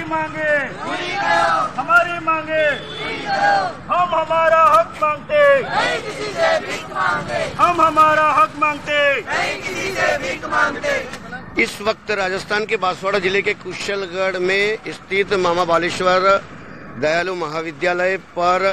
मांगे पूरी करो, हमारी मांगे पूरी करो। हम हमारा हक मांगते नहीं किसी से भीख मांगते, हम हमारा हक मांगते नहीं किसी से भीख मांगते। इस वक्त राजस्थान के बांसवाड़ा जिले के कुशलगढ़ में स्थित मामा बालेश्वर दयालु महाविद्यालय पर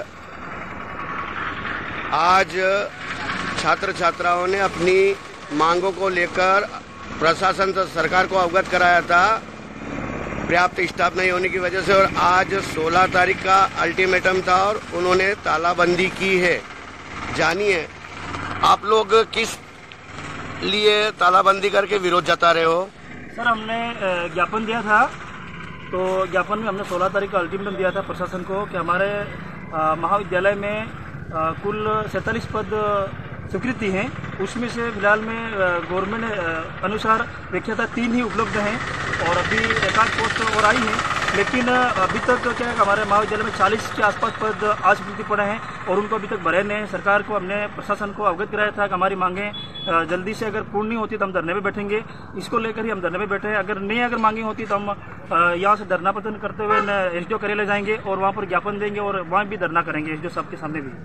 आज छात्र छात्राओं ने अपनी मांगों को लेकर प्रशासन से सरकार को अवगत कराया था पर्याप्त स्टाफ नहीं होने की वजह से, और आज 16 तारीख का अल्टीमेटम था और उन्होंने तालाबंदी की है। जानिए आप लोग किस लिए तालाबंदी करके विरोध जता रहे हो? सर, हमने ज्ञापन दिया था, तो ज्ञापन में हमने 16 तारीख का अल्टीमेटम दिया था प्रशासन को कि हमारे महाविद्यालय में कुल 47 पद स्वीकृति हैं, उसमें से फिलहाल में गवर्नमेंट अनुसार व्याख्याता 3 ही उपलब्ध हैं और अभी एकाध पोस्ट और आई हैं, लेकिन अभी तक क्या है हमारे महाविद्यालय में 40 के आसपास पद आज रिक्त पड़े हैं और उनको अभी तक भरे नहीं। सरकार को हमने प्रशासन को अवगत कराया था कि हमारी मांगें जल्दी से अगर पूर्ण नहीं होती तो हम धरने पे बैठेंगे, इसको लेकर ही हम धरने पे बैठे हैं। अगर मांगे होती तो हम यहाँ से धरना प्रदर्शन करते हुए एसडीओ कार्यालय जाएंगे और वहाँ पर ज्ञापन देंगे और वहाँ भी धरना करेंगे एसडीओ साहब के सामने भी।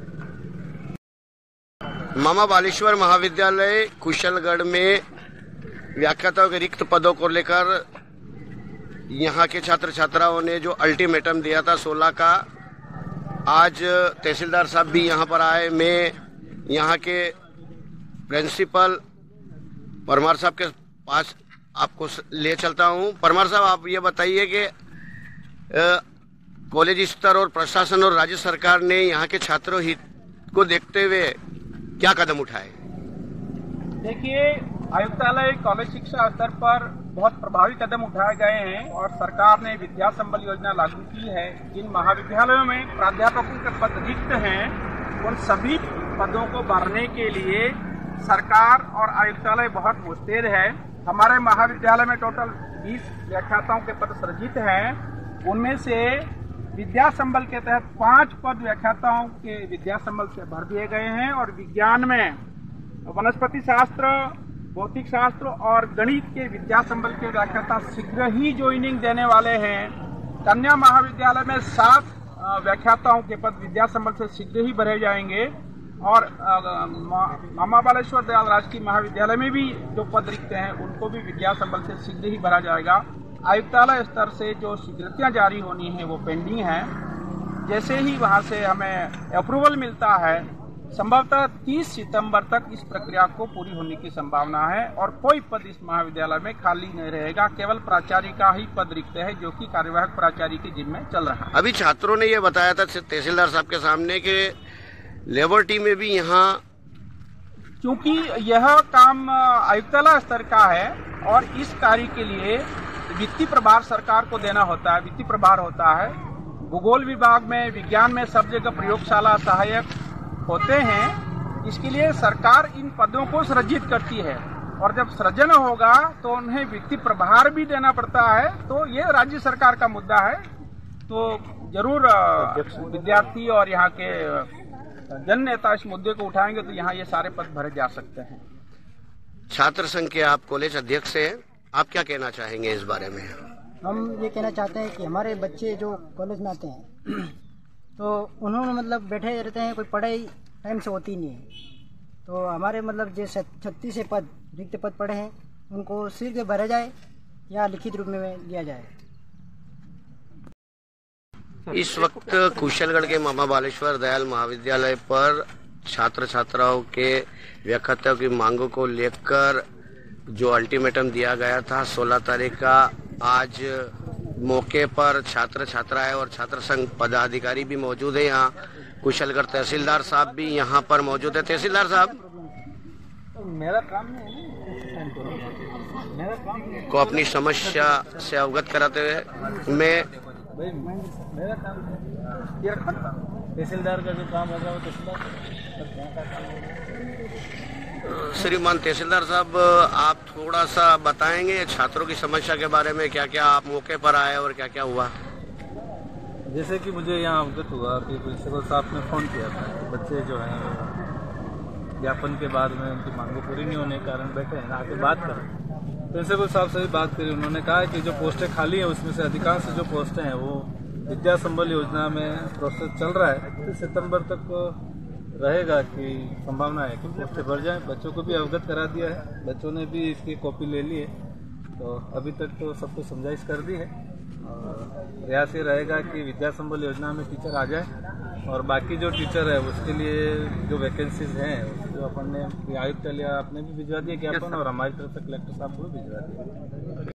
मामा बालेश्वर महाविद्यालय कुशलगढ़ में व्याख्याताओं के रिक्त पदों को लेकर यहाँ के छात्र छात्राओं ने जो अल्टीमेटम दिया था 16 का, आज तहसीलदार साहब भी यहाँ पर आए। मैं यहाँ के प्रिंसिपल परमार साहब के पास आपको ले चलता हूँ। परमार साहब, आप ये बताइए कि कॉलेज स्तर और प्रशासन और राज्य सरकार ने यहाँ के छात्रों हित को देखते हुए क्या कदम उठाए? देखिए, आयुक्तालय कॉलेज शिक्षा स्तर पर बहुत प्रभावी कदम उठाए गए हैं और सरकार ने विद्या संबल योजना लागू की है। जिन महाविद्यालयों में प्राध्यापकों के पद रिक्त हैं उन सभी पदों को भरने के लिए सरकार और आयुक्तालय बहुत मुस्तैद है। हमारे महाविद्यालय में टोटल 20 व्याख्याताओं के पद सृजित हैं, उनमें से विद्या संबल के तहत 5 पद व्याख्याताओं के विद्या संबल से भर दिए गए हैं और विज्ञान में वनस्पति शास्त्र, भौतिक शास्त्र और गणित के विद्या संबल के व्याख्याता शीघ्र ही ज्वाइनिंग देने वाले हैं। कन्या महाविद्यालय में 7 व्याख्याताओं के पद विद्या संबल से शीघ्र ही भरे जाएंगे और मामा बालेश्वर दयाल राजकीय महाविद्यालय में भी जो पद रिक्त हैं उनको भी विद्या संबल से शीघ्र ही भरा जाएगा। आयुक्तालय स्तर से जो स्वीकृतियां जारी होनी है वो पेंडिंग है। जैसे ही वहां से हमें अप्रूवल मिलता है, संभवतः 30 सितंबर तक इस प्रक्रिया को पूरी होने की संभावना है और कोई पद इस महाविद्यालय में खाली नहीं रहेगा। केवल प्राचार्य का ही पद रिक्त है जो कि कार्यवाहक प्राचार्य के जिम्मे चल रहा है। अभी छात्रों ने ये बताया था तहसीलदार साहब के सामने कि लेबर टीम में भी यहाँ, क्योंकि यह काम आयुक्तालय स्तर का है और इस कार्य के लिए वित्तीय प्रभार सरकार को देना होता है, वित्तीय प्रभार होता है। भूगोल विभाग में, विज्ञान में सब जगह प्रयोगशाला सहायक होते हैं, इसके लिए सरकार इन पदों को सृजित करती है और जब सृजन होगा तो उन्हें वित्तीय प्रभार भी देना पड़ता है। तो ये राज्य सरकार का मुद्दा है, तो जरूर विद्यार्थी और यहाँ के जन नेता इस मुद्दे को उठाएंगे तो यहाँ ये सारे पद भरे जा सकते हैं। छात्र संघ के आप कॉलेज अध्यक्ष हैं, आप क्या कहना चाहेंगे इस बारे में? हम ये कहना चाहते हैं कि हमारे बच्चे जो कॉलेज में आते हैं तो उन्होंने मतलब बैठे रहते हैं, कोई पढ़ाई टाइम से होती नहीं है। तो हमारे मतलब जो 36 पद रिक्त पद पड़े हैं उनको शीघ्र भरा जाए या लिखित रूप में लिया जाए। इस वक्त कुशलगढ़ के मामा बालेश्वर दयाल महाविद्यालय पर छात्र छात्राओं के व्याख्याताओं की मांगों को लेकर जो अल्टीमेटम दिया गया था 16 तारीख का, आज मौके पर छात्र छात्राएं और छात्र संघ पदाधिकारी भी मौजूद है। यहाँ कुशलगढ़ तहसीलदार साहब भी यहाँ पर मौजूद है। तहसीलदार साहब, मेरा काम को अपनी समस्या से अवगत कराते हुए मैं मेरा काम तहसीलदार का जो काम होगा वो तहसीलदार। श्रीमान तहसीलदार साहब, आप थोड़ा सा बताएंगे छात्रों की समस्या के बारे में, क्या क्या आप मौके पर आए और क्या क्या हुआ? जैसे कि मुझे यहाँ अवगत हुआ कि प्रिंसिपल साहब ने फ़ोन किया था कि बच्चे जो हैं ज्ञापन के बाद में उनकी मांगें पूरी नहीं होने के कारण बैठे हैं, आके बात करें। प्रिंसिपल साहब से भी बात करी, उन्होंने कहा कि जो पोस्टें खाली हैं उसमें से अधिकांश जो पोस्टें हैं वो विद्या संबल योजना में प्रोसेस चल रहा है। 30 सितंबर तक रहेगा कि संभावना है कि पोस्टें भर जाएं। बच्चों को भी अवगत करा दिया है, बच्चों ने भी इसकी कॉपी ले ली है, तो अभी तक तो सबको समझाइश कर दी है। और प्रयास ये रहेगा कि विद्या संबल योजना में टीचर आ जाए और बाकी जो टीचर है उसके लिए जो वैकेंसीज हैं उसको अपन ने आयुक्त लिया, आपने भी भिजवा दिया ज्ञापन और हमारी तरफ से कलेक्टर साहब को भी भिजवा दिया।